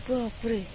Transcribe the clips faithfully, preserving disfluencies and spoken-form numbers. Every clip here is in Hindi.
बाप रे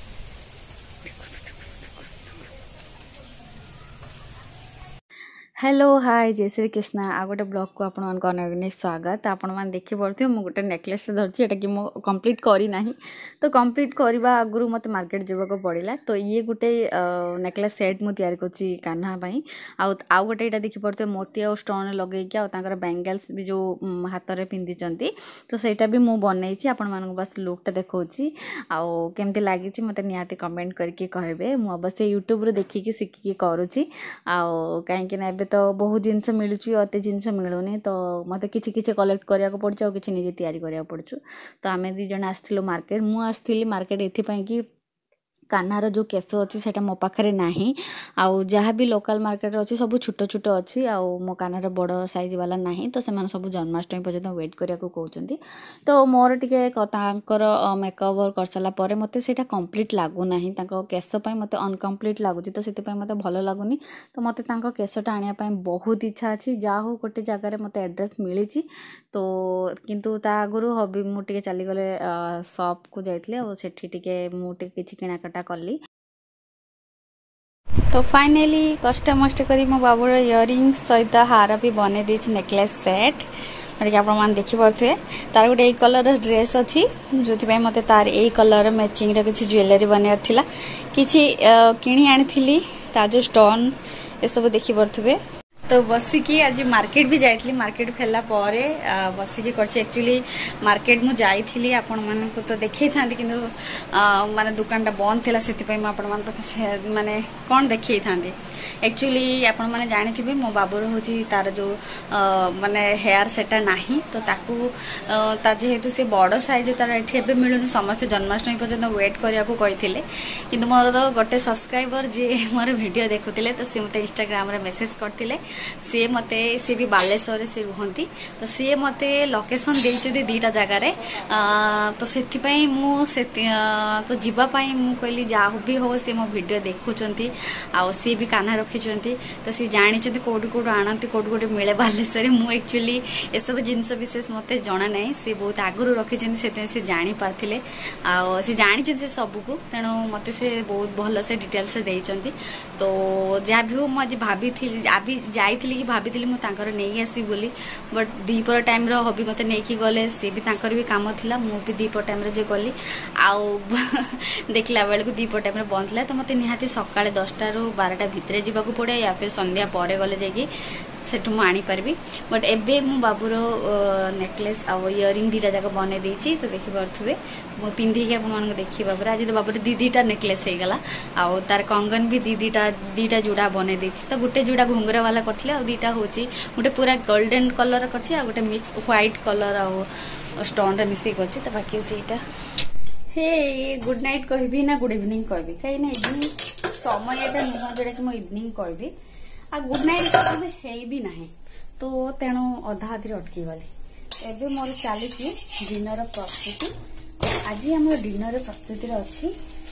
हेलो हाय जय श्री कृष्ण आ गोटे ब्लॉग को आपण मान अनेक स्वागत आपण मान देखि पड़े मु गोटे नेकलेस धरछि एटा कि मु कंप्लीट करी नाही तो कंप्लीट करबा आगुरु मते मार्केट जेबा को पड़िला तो ये गोटे नेकलेस सेट मु तयार करछि कान्हा पई आ आ गोटे एटा देखि पड़ते मोती आ स्टोन लगे कि आ तांकर बैंगल्स भी जो हाथ रे पिंदी चंती तो सेटा भी मु बनै छी आपण मान बस लुक टा देखौछि आ केमति लागि छी मते निहाती कमेंट करके कहबे मु अवश्य यूट्यूब रे देखि कि सिखि कि करूछि आ काहे कि ना तो बहुत जिनस मिलूँ अत जिनस मिलूनी तो मत कि किसी कलेक्ट कराया पड़े और किसी निजे तैयारी कराया पड़ू तो आम दी जन आसलु मार्केट मु आसती मार्केट एथपाई कि कान्हार जो केस अच्छी से मो पाखे ना आउ जहाँ भी लोकल मार्केट अच्छी सब छोट छोट अच्छी आउ मो कान्हार बड़ साइज वाला ना तो से सब जन्माष्टमी पर्यटन वेट करा कहते तो मोर टे मेकअप कर सारापर मत से कंप्लीट लगुना केसपाई मत अनकम्प्लीट लगुच तो से मत भल लगुनि तो मत केसटा आने बहुत इच्छा अच्छी जहाँ हो गोटे जगार मत एड्रेस मिली तो किंतु ता आगु हबी मुझे चलीगले शॉप को जाइए और सेठी टिके मुझे किसी किणाकटा कली तो फाइनली कष्ट मस्ट करी मो बाबूर इयरिंग सहित हार भी बने देछि नेकलेस सेट कि आप देखिपे तार गोटे कलर ड्रेस अच्छी जो मत तार ए कलर मैचिंग किसी ज्वेलरी बनवार थिला किछि किणी आनी ता जो स्टोन ये सब देखिपे तो बसिकी आज मार्केट भी जाइली मार्केट फेरला पर बसिकी करछि एक्चुअली मार्केट मु जाइली आपण मान को तो देखै थांती किंतु माने दुकान टा बंद थिला सेति पई म आपण मान माने कोन देखै थांती एक्चुअली आपण माने जानि थिबे मो बाबूर होची तार जो माने हेयर सेटा नाही तो ताकू ता जेहेतु से बड़ साइज तार एठी एबे मिलुनी समस्त जन्माष्टमी पर्यंत वेट करिया को कहिथिले किंतु मोर गोटे सब्सक्राइबर जे मोर वीडियो देखुतिले तो से मते इंस्टाग्राम रे मेसेज करथिले सी मते सी भी बालेश्वर से रुहंती तो सी मते लोकेशन देइछथि दीटा जगह रे तो सेति पई मु से तो जीवा पई मु कहली जा भी हो से मो वीडियो देखुचंती आ सी भी कान्हा रखिचंती तो सी जानिचंती कोडी कोड आनंती कोडी कोडी मिले बालेश्वर मु एक्चुअली ए सब जिंस विशेष मते जणा नै से बहुत आगुरु रखिचंती सेते से जानि पारथिले आ से जानिचंती सब को तेनो मते से बहुत भलो से डिटेल्स देइचंती तो जा भी हो म आज भाभी थी आबी जाइली कि भाभी मुझे नहीं आसी बोली बट दीपर टाइम हबी मत नहीं गले सी भी तांकर भी काम थिला मु भी दीपर टाइम रे जे गली आउ देखला बेल को दीपर टाइम रे बंद थिला तो मते निहाती सकाळे दसटा रु बारटा भितरे जीवाकू पड़े या फिर संध्या परे गले जाइए सेठु मु आनी पारबी बट एबे मु बाबूर नेकलेस आ इयरिंग दीटा जाक बने देछि तो देखि परथुबे मु पिंधी के अपन देखि बाबूर आज तो बाबूर दी दीटा नेकलेस हे गला आ तार कंगन भी दी दीटा दीटा जुड़ा बने देछि तो गुटे जुड़ा घुंगरा वाला करथिले आ दीटा होछि गुटे पूरा गोल्डन कलर करछि आ गुटे मिक्स व्हाइट कलर आ स्टोन रे मिसे करछि तो बाकी होछि एटा हे गुड नाइट कहबी ना गुड इवनिंग कहबी काई ना इवनिंग समय एटा नुह जेडा कि मु इवनिंग कहबी आ गुड नाइट कहबी हे भी नाही तो तेणु अधा हाथी अटकी गली एबे मोर चली डिनर प्रस्तुति आज आम डिनर प्रस्तुति अच्छी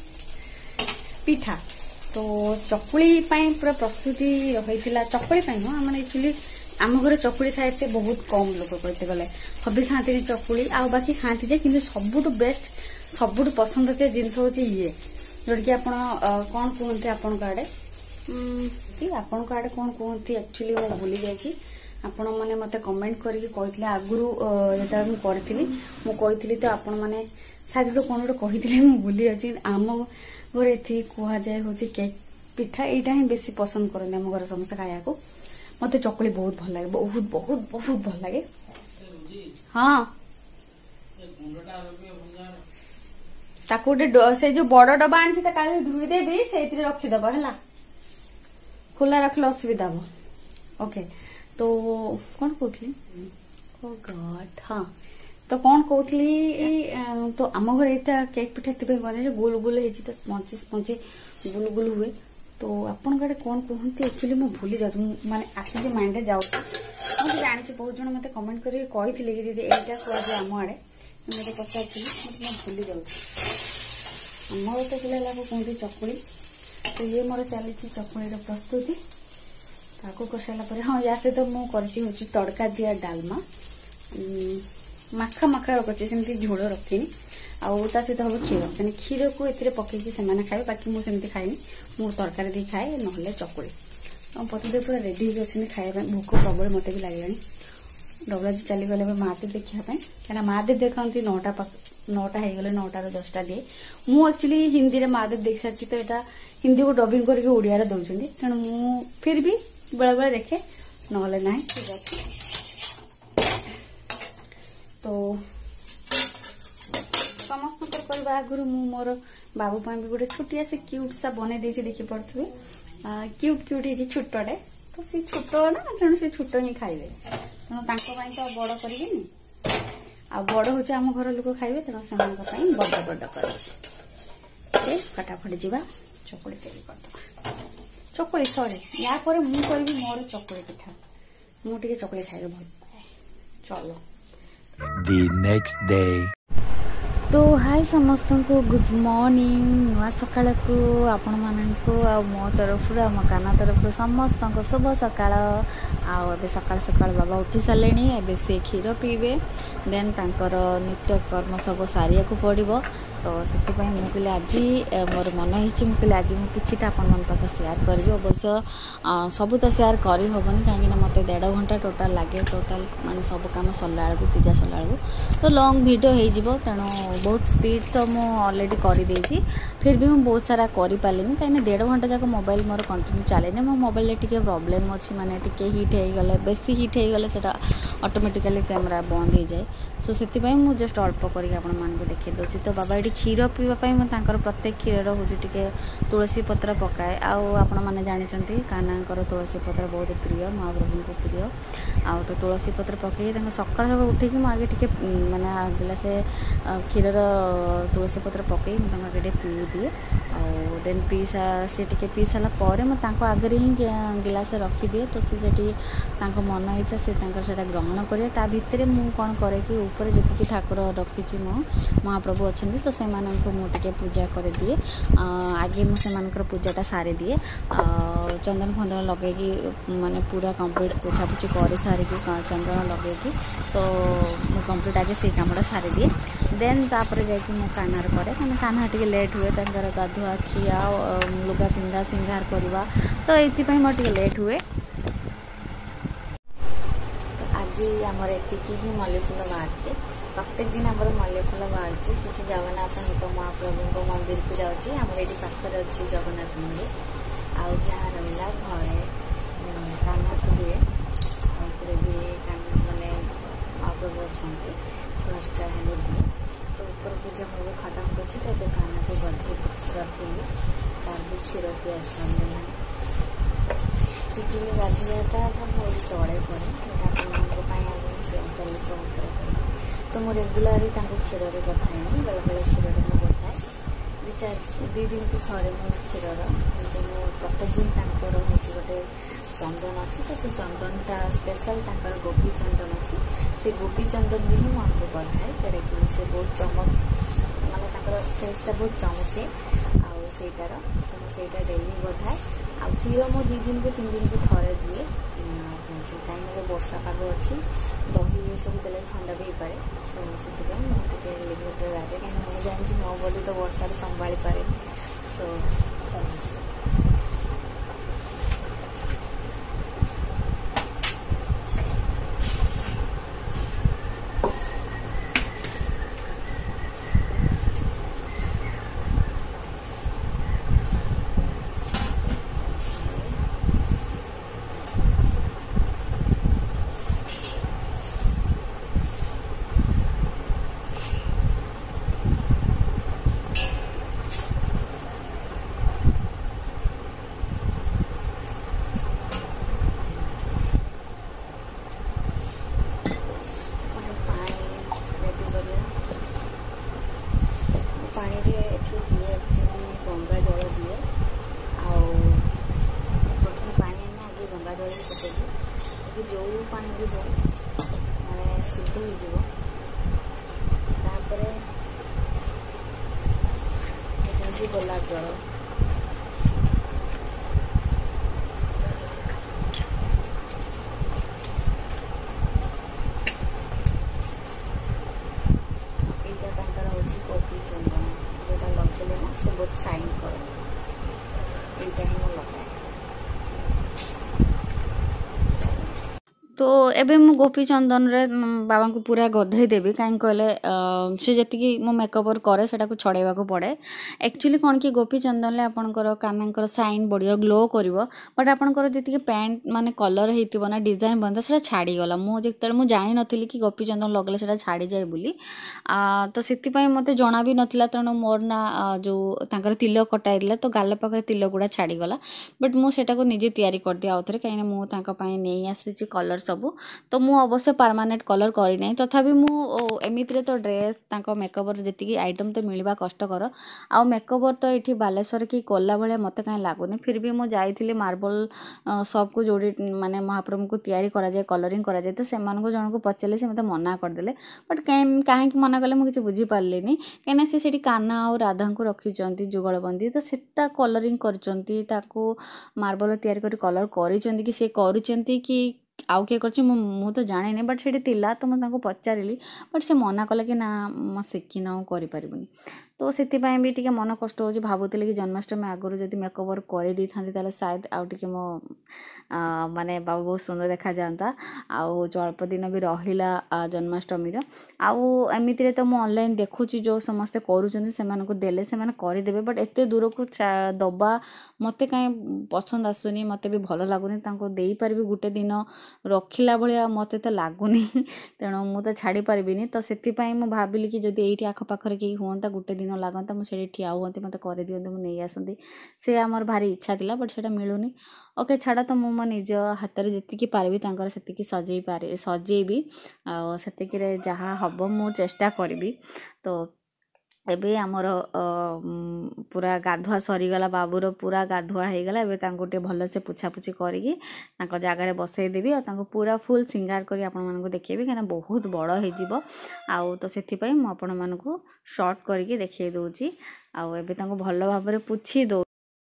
पिठा तो चकुली पूरा प्रस्तुति होता चकुली नुह एक्चुअली आम घर चकुली खाए बहुत कम लोग कहते गले हबी खाती चकुली आ बाकी खाती जे कि सबुठ बेस्ट सबुठ पसंद होता जिनस हूँ ये जोटा कि आप कौन कहते आपण आड़े आपण आड़े कौन कहते एक्चुअली मैं भूली जाइए आपण मैंने मत कमेंट करके आगुरी जो मुझे मुझे तो आपण मैंने शायद गोटे कौन गोटे कही भूली जाइए आम घर ये कहुए हूँ केक पिठा यहाँ ही बेसी पसंद करते आम घर समस्त खाया मत चकुली बहुत भल लगे बहुत बहुत बहुत भल लगे हाँ ताकू से जो बड़ डबा आनी काली धुईदेवी से रखीदब है खुला रखले असुविधा हम ओके तो कौन कहती ओ गॉड हाँ तो कौन कहती तो आम घर ये केक पिठा ये बने गोल गोल हो तो स्पंची स्पंची गुल गुल हुए तो आपण गाड़े कौन कहते एक्चुअली मुझे भूली जाऊँ माने आसी माइंड में जाऊँ मुझे जानी बहुत जन मत कमेंट कर कि दीदी यहाँ कह आम आड़े मत पचार मैं भूली जाऊँ आम तो पिला कहते चकुली तो ये मोर चली चकुली प्रस्तुति ताकू कर सारापर हाँ या सहित मुझे तड़का दिया डालमा माखा माखा रखी सेमती झोल रखी आउ ता सहित हम क्षीर कहीं क्षीर को ए पकईकि से खाए बाकी मुझे खाएनी मु तरकारी दी खाए ना चकुड़ी पतिदेव पूरा रेडी होगी खाया भोक प्रबल मत भी लगे डबलाजी चलीगले महादेव देखापी क्या महादेव देखते नौटा नौटा हो गले नौटार दसटा दिए मु एक्चुअली हिंदी रे महादेव देख सारी तो यहाँ हिंदी को डबिंग करके ओडिया दौरान तेणु मु फिर भी बेले बेले देखे ना ना ठीक अच्छे तो समस्त करवा आगु मोर बाबू भी गोटे छोटिया से क्यूट सा बन देखी पड़े क्यूट क्यूट है छोटे तो सी छोट ना तेणु से छोट ही खाइबे तेणु तो बड़ करें आ बड़ हूँ आम घर लोक खाइबे तेणु से बड़ बड़ कर फटाफट जावा चकुड़ी तैयारी करदे चकुड़ी सॉरी या पर मु करी मोर चकुड़ी पिठा मुझे चकुड़ी खाइबे भल पाए चलो The next day. तो हाय समस्त को गुड मॉर्निंग नुआ सकाळ को आपण माननको आ मो तरफ मो काना तरफ समस्त को शुभ सकाळ आ सकाळ सकाळ बाबा उठी सारे एबे से क्षीर पीबे देन तांकर नित्य कर्म सब सारिया को पड़ो तो से मुझे आज मोर मन हो मुझे आज मुझे आपण मन पाख सेयार करी अवश्य सब तो सेयार करी हेनी कहीं मत देढ़ घंटा टोटाल लगे टोटाल माने सब कम सरला बेलू पूजा सरला बेलू तो लॉन्ग वीडियो हो तेणु बहुत स्पीड तो मुझे ऑलरेडी कर देछि फिर भी मुझे बहुत सारा कर पारे कहीं डेढ़ घंटा जाक मोबाइल मोर कंटिन्यू चले मो मोबाइल टी प्रोब्लेम अच्छी माने टी हिट हो गले बेसी हिट हो गले से ऑटोमेटिकली कैमरा बंद हो जाए सो से मुझे जस्ट अल्प करके आपण मानक देखी दूसरी तो बाबा ये क्षीर पीवाई मुझे प्रत्येक क्षीर हूँ टी तुलसी पत्र पकाए आपण मैंने जानते कानाकर तुलसी पत्र बहुत प्रिय महाप्रभु को प्रिय आउ तो तुलसी पत्र पकई सकाल सकाल उठिक आगे टी मैंने गिलासे क्षीर तुलसी पत्र पकई मुझे पी दिए और देन पी सा सी टी पी सारापर मुझे आगे ही गिलास रखीदिए तो सी मन इच्छा से ग्रहण करे ता भितर मु कौन करे कि ऊपर जी ठाकुर रखी मो महाप्रभु अच्छा तो से मुझे पूजा कर दिए आगे मुझे पूजाटा सारी दिए चंदन फंदन लगे माने पूरा कंप्लीट पोछा पोछी कर सारिकी चंदन लगे तो मु कंप्लीट आगे से कामटा सारी दिए देन तापर जाकि मो कानार करे कहीं कान्हा टे लेट हुए तर गाधुआ खिया लुगा पिंधा सिंगार करवा तो ये मोर टे लेट हुए आज आमर एतिकी ही मल्ली फूल बाहर प्रत्येक दिन आम मल्ली फूल बाहर किसी जगन्नाथ महाप्रभु मंदिर को जाऊँगी आम ये पाखे अच्छी जगन्नाथ मंदिर आउ जहाँ रहा घरे कान्हा हुए भी मैंने महाप्रभु अच्छा दसटा हेल्ले दिए तो ऊपर पूजा मुझे खत्म कर कान्हा को गधे रखिली तार भी क्षीर पी आसानी पिजुली गाधियाटा मोर तले पड़े सेम कर तो मुझे रेगुलारी क्षीर में गधाएनी बेले बेले क्षीर में गधाए दी चार दी दिन को थे मोर क्षीर प्रत्येक दिन हूँ गोटे चंदन अच्छी तो से चंदनटा स्पेशल गोपी चंदन अच्छी से गोपी चंदन भी ही मुझे गधाए जोटा कि से बहुत चमक माने फेसटा बहुत चमके आईटार तो मुझे डेली गधाए आ क्षीर मो दी दिन को तीन दिन को थे दिए कहीं वर्षा पाग अच्छी दही ये सब देले ठंडा भी पाए सो से मुझे लिमिटेड लगे कहीं मुझे जानी मो बॉडी तो वर्षा संभाली पारे सो जो पानी भी हो माने शुद्ध हो गोलाप जल यहाँ हूँ कॉफी तो एबे मु गोपी चंदन रे बाबा को पूरा गधे देवी कहीं कहले से जी मो मेकअपर करे से छड़ेवा को पड़े एक्चुअली कौन कि गोपी चंदन ले आपनकर कानकर साइन बढ़िया ग्लो करिवो बट आपनकर जी पैंट माने कलर होइतिबो ना डिजाइन बनता से छाड़ी गला मु जेतेले मु जानि नथिली कि गोपी चंदन लगले से छाड़ी जाए बोली आ, तो सेति पई मते जणा भी नथिला तेणु मोर ना जो तांकर तिलक कटाइला तो गाल पाखरे तिलक गुड़ा छाड़ी गला बट मु सेटा को निजे तैयारी कर दिया आउथरे काइना मु तांका पई नै आसी कलर सबू तो मु अवश्य परमानेंट कलर करी नै तथापि मु एमितिरे तो ड्रेस तांको मेकअपर जेतिकी आइटम तो मिलवा कष्टकर आ मेकअपर तो एठी बालेश्वर की कोला भले मते काई लागुनी फिर भी मु जाइथिली मार्बल शॉप को जोड़ी माने महाप्रभु को तैयारी करा जाए कलरिंग करा जाए तो सेमान को जन को पचारे से मते मना कर देले बट काहे कि मना कले मु किछ बुझी पारलेनी काइना से सेठी कान्हा और राधा को रखिचंती जुगलबंदी तो सेटा कलरिंग करचंती ताको मार्बल तैयारी करी कलर करिचंती कि से करिचंती कि आउ किए कर मु तो जाने बट से तिला तो मुझे पचारि बट से मना कले कि ना मैं शिखिना करें तो से भी टे मन कष्ट हो भावुली कि जन्माष्टमी आगुरी जब मेकओवर कर दे था शायद आउ टे मो माने बाबू बहुत सुंदर देखा जाता आउ अल्प दिन भी रहा जन्माष्टमी आउ एमती तो मुझे ऑनलाइन देखुची जो समस्ते करूँ देले से करदे बट एत दूर को दबा मत कहीं पसंद आसुनी मत भी भल लगुनि दे पारि गोटे दिन रखिला भाया मत तो लगुनि तेणु मुझे छाड़ी पारिनी तो से भाविली कि जब ये आखपाखे कहीं हूँ गोटे दिन लगता मुझे ठिया हुआ मत कर दिखते मुझे आसती से आमर भारी इच्छा थिला बट से मिलूनी ओके छाड़ा तो मो निज हाथ में जी पारि से सजे पारे सजेबी से जहाँ हम मु चेष्टा करी तो एबे आमर पूरा गाधुआ सरीगला बाबूर पूरा गाधुआ हो गला एबे तांको टे भल से पुछापुछी करी तांको जगार बसई देवी और तांको पूरा फुल सिंगार करी आपण मानको देखेबी कना बहुत बड़ हो जिवो आउ तो सेथि पई म आपण मानको शॉर्ट करके देखै दोची आउ एबे तांको भल भाबरे पुछि दो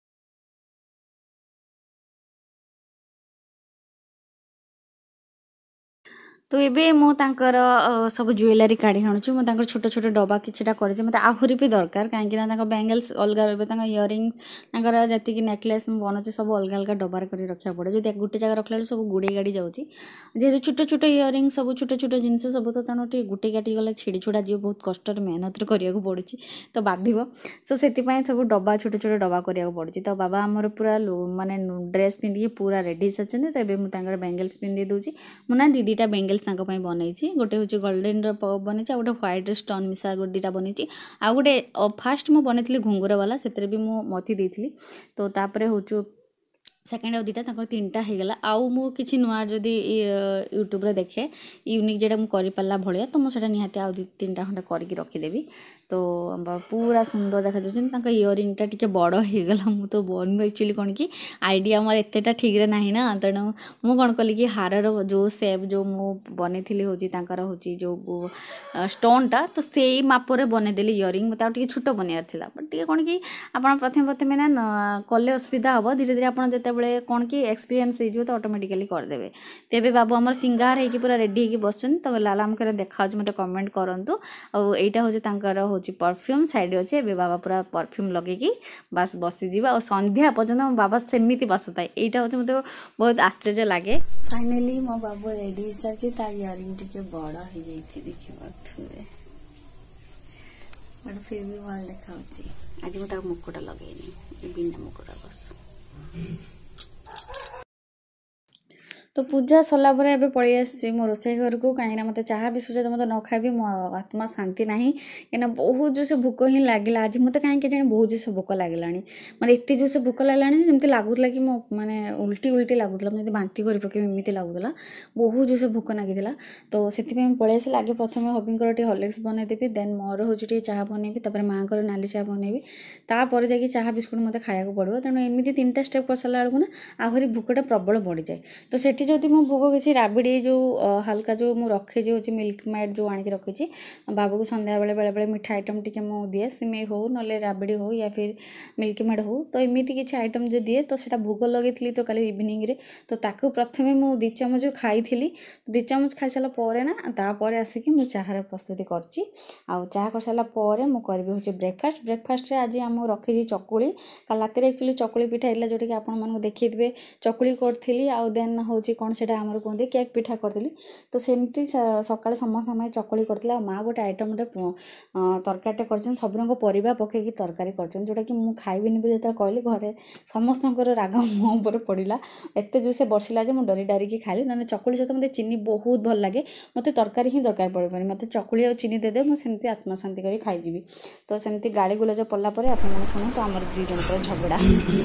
तो ये मु तांकर सब ज्वेलरी काढ़ी आणुची मु तांकर छोट छोट डब्बा किछटा करछि मते आहुरी भी दरकार काहे कि ना तांकर बैंगल्स अलग एबे तांकर इयरिंग तांकर जति कि नेकलेस मु बनउछि सब अलग अलग डब्बार करी रखिया पड़े जदि गोटे जगह रखला सब गुडे गाड़ी जाउची जे छोट छोट इयरिंग सब छोट छोट जिंस सब तो तानो टी गुटे गाटी गला छिड़ी छुड़ा जियो बहुत कष्ट रे मेहनत रे करिया को पड़ुची तो बाधिबो सो सेति पय सब डब्बा छोट छोट डब्बा करिया को पड़ुची तो बाबा हमर पूरा माने ड्रेस पिंदी पूरा रेडी सचंदी तो एबे मु तांकर बैंगल्स पिंदी दोची मु ना दीदीटा बैंगल्स बनई गोटे हूँ गोल्डेन बनी आ गोटे व्हाइट स्टोन मिसा गोटे दीटा बनी आ गोटे फास्ट मु बनी घुंगुर वाला से भी मु मती देती तो तापर हूँ सेकेंड आउ दुटा तक तीन टा होगला आउ मु किछि नुआ जदि यूट्यूब रे देखे यूनिक जेटा मु करि पाला भलिया तो मु सेटा निहाती आउ तीन टा खंडा करके रखी देबी तो पूरा सुंदर देखा जाउछन तांका इयरिंग टा टिके बड़ होगला मु तो बन एक्चुअली कोन कि आईडिया मोर एतेटा ठीक रे नाही ना तेणु मु कोन कली कि हारर जो शेप जो मु बनेथिली होची तांकर होची जो स्टोन टा तो सेई माप रे बने देली इयरिंग मते टिके छोटो बनियार थिला बट टिके कोन कि आपण प्रथम प्रथम ना कले असुविधा हबो धीरे धीरे आपण जते बेले कोन कि एक्सपीरियंस हो तो ऑटोमेटिकली करदेवे तेबे बाबू आमर सिंगार होगी पूरा रेडी होगी बसन तो लाल आमकर देखा मत कमेंट करूँ आउ यहाँ हूँ तांकर हूँ परफ्यूम साइड अच्छे ए बाबा पूरा परफ्यूम लगे बास बसीज और संध्या पर्यटन मो बाबा सेमती बसुए यहाँ हूँ मतलब बहुत आश्चर्य लगे फाइनाली मो बाबू रेडी हो सारी इयरिंग टे बड़ हो देखिए बट फिर भी भल देखा आज मुझे मुकुटा लगेनी बिना मुकुटा बस तो पूजा सरला परे एबे पळी आसी मो रोसई घर को कहीं मत चाह बिस्कुट तो मत न खाइबी मो आत्मा शांति नहीं कहीं बहुत जो से भूक ही लगिला आज मत कहीं के बहुत जो से भूक लगिलानी माने एते जो से भूक लगिलानी जेमती लागुतला कि मो माने उल्टी उल्टी लागुतला जदी बांती करि पके एमिति लागुतला बहुत जो से भूक लागिला तो सेति पे पळी आसी लागे प्रथमे हबिंकर टे हॉर्लिक्स बनै देबी देन मोर हो टे चाह बनेबी तापर मां कर नाली चाह बनेबी ता पर जाकी चाह बिस्कुट मते खाया को पड़बो तेणु एमिति तीनटा स्टेप कर साला बेलू ना आहुरी भूकटा प्रबल बढ़ी जाए तो सेठी जदि मो भोग किसी राबिड़ी जो हल्का जो मु रखे जो हूँ मिल्क मेड जो आनिक रखी बाबू को संध्या बेले बेले बेले मिठा आइटम टी मु दिए सिमेई हो ना राबिड़ी हो या फिर मिल्क मेड हो तो एमती किसी आइटम जो दिए तो सेटा भोग लगे तो कल इवनिंग रे तो ताकू प्रथमे मु दी चामच जो खाई दी चामच खाई सारा पर ना तापर आसिक मु चाहार प्रस्तुति करची आउ चाह कर सारा पर मु करबी हूँ ब्रेकफास्ट ब्रेकफास्ट आज आम रखी चकुली काल रात एक्चुअली चकुली पिठा होता जोटा कि आपण देखिए चकुली करी आउ देन हूँ कौन से आमर कहते केक पिठा करी तो सेमती सकाଳେ समस्त समय चकली करथिला माँ गोटे आइटम गोटे तरकारीटे कर सब रंग परिबा पकईकी तरकारी कर जोटा कि मुझे खाइबिनी बोली जो कहली घरे समस्तଙ୍କର राग मो ऊपर पड़ा एत जो से बसिला जे मुझे डरी डारिकी खाइली ना चकुली सहित मत चीनी बहुत भल लगे मत तरकारी ही दरकार पड़ पारे मत चकुली और चीनी देदे मुझे आत्मा शांति कर खाईजी तो सेमती गाड़ी गुलज पड़ला आप शुणु तो आम दी जन झगड़ा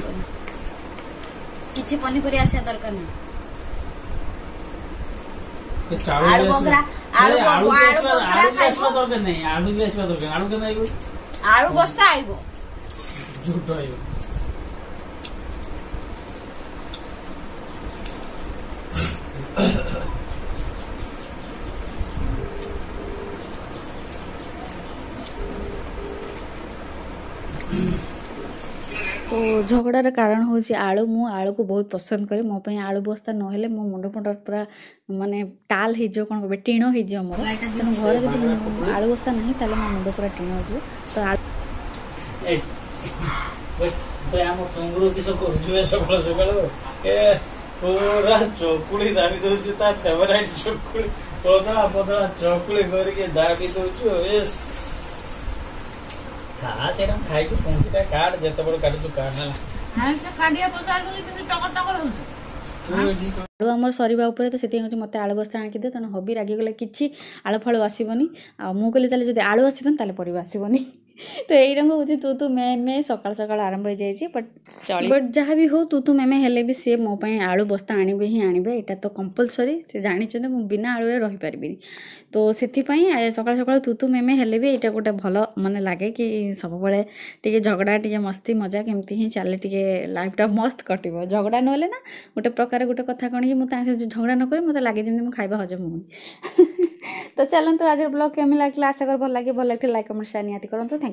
किसी पनीपरिया आसा दरकार नहीं आलू बगरा आलू आलू बगरा दरकार नहीं आलू भी आसबा दरकार आलू केना आइबो आलू बस्ता आइबो झूठ आइबो तो झगड़ार कारण हूँ आलू मु आलू को बहुत पसंद करे मो आलू बस्ता नहेले मो मुंड फुंड पूरा माने टाल हो कौन कहे टीण हो मोर तेणु घर जब आलू बस्ता नहीं ताले मो मुंड पूरा टीण हो तो पूरा चकुली दाबी दौर तार फेवरेट चकुली पदला पदला चकुली करके दाबी दौर खा तेरा खाई को पंखीटा काट जेते बड़ काटू काट ना हां से काडिया पचार को टकर टकर हो आलू आमर सरीबा उपर तो से मत आलू बस्ता आणिक दे तेणु हबी रागिगले किसी आलू फालू आसबनी मुझे कहली जब आलू आसबनी ताले परिबा आसबनी तो यही रंग हूँ तू तू मे मे सकाल सकाल आरंभ हो जाए बट चल बट जहाँ भी हो तू तू मे मे हेले भी सी मो आलू बस्ता आणवे ही आणवे यहाँ तो कंपलसरी से जानते मुझे बिना आलू रही पारि तो से सकाल सकाल तू तू मे मे हेले भी यहाँ गोटे भल मन लगे कि सब टे झगड़ा टे मस्ती मजा केमती ही चले टे लाइफटा मस्त कटो झगड़ा ना ना गोटे प्रकार गोटे कथा कण कि मुझे झगड़ा न करी मत लगे जमी मुझे खाଇବା हजम होनी तो चलते आज ब्लॉग केमी लगे आशा कर भल लगे भल लगे लाइक कमेंट शेयर निहाती करूँ। थैंक